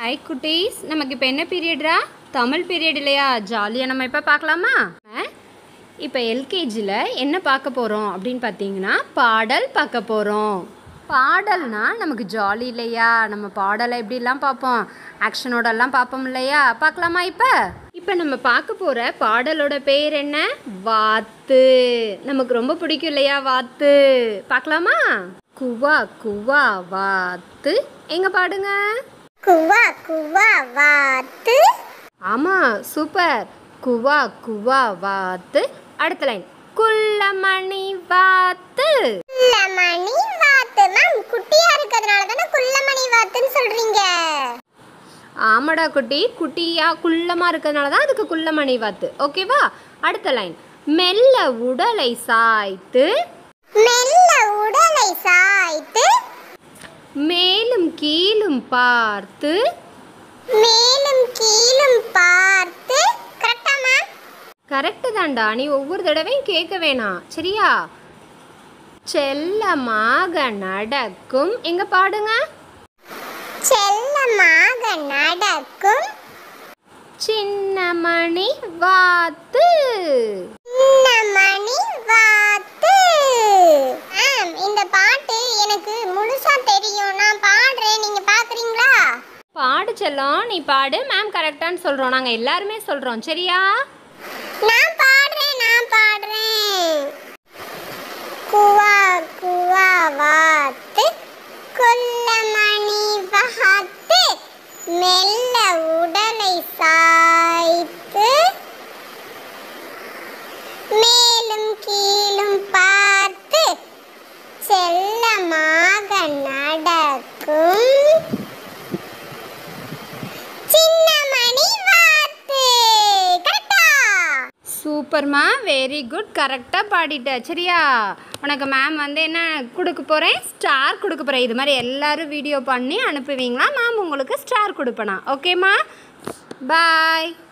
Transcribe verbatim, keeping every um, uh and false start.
Hi குட்டீஸ், நமக்கு இப்போ என்ன பீரியட்ரா? தமிழ் பீரியட் இல்லையா? ஜாலியாக நம்ம இப்போ பார்க்கலாமா? இப்போ எல்கேஜியில் என்ன பார்க்க போகிறோம் அப்படின்னு பார்த்தீங்கன்னா, பாடல் பார்க்க போகிறோம். பாடல்னா நமக்கு ஜாலி இல்லையா? நம்ம பாடலை எப்படிலாம் பார்ப்போம், ஆக்ஷனோடலாம் பார்ப்போம் இல்லையா? பார்க்கலாமா? இப்போ இப்போ நம்ம பார்க்க போகிற பாடலோட பேர் என்ன? வாத்து. நமக்கு ரொம்ப பிடிக்கும் இல்லையா வாத்து? பார்க்கலாமா? குவா குவா வாத்து. எங்க பாடுங்க. குவா குவா வாத்து. ஆமாம், சூப்பர். குவா குவா வாத்து. அடுத்த லைன், குள்ளமணி வாத்து. குள்ளமணி வாத்து. மேம், குட்டியா இருக்கிறதுனால தானே குள்ளமணி வாத்துன்னு சொல்றீங்க? ஆமாடா குட்டி, குட்டியா குள்ளமாக இருக்கிறதுனால தான் அதுக்கு குள்ளமணி வாத்து. ஓகேவா? அடுத்த லைன், மெல்ல உடலை சாய்த்து. மெல்ல உடலை சாய்த்து. மேலும் கீழும் பார்த்து. மேலும் கீழும் பார்த்து. கரெக்டா மேம்? கரெக்டு தான்டா. நீ ஒவ்வொரு தடவையும் கேட்க வேணாம், சரியா? செல்லமாக நடக்கும். எங்க பாடுங்க. செல்லமாக நடக்கும் சின்னமணி வாத்து. சின்னமணி வாத்து. மேம், இந்த பாட்டு எனக்கு முழுசா தெரியும். நான் பாடுறேன், நீங்க பாக்குறீங்களா? பாடு செல்லம், நீ பாடு. மேம் கரெக்டான்னு சொல்கிறோம், நாங்கள் எல்லாருமே சொல்கிறோம், சரியா? நான் பாடுறேன் நான் பாடுறேன். குவா குவா வாத்து, குள்ளமணி வாத்து. மெல்ல உடலை சாய்த்து. மேலும் கீழும் பார்த்து. செல்லமாக நடக்கும் சின்னமணி வாத்து. கரெக்டா? சூப்பர்மா, வெரி குட். கரெக்டாக பாடிட்ட, சரியா? உனக்கு மேம் வந்து என்ன கொடுக்க போகிறேன்? ஸ்டார் கொடுக்க போகிறேன். இது மாதிரி எல்லோரும் வீடியோ பண்ணி அனுப்புவீங்களா? மேம் உங்களுக்கு ஸ்டார் கொடுப்பேனா? ஓகேம்மா, பாய்.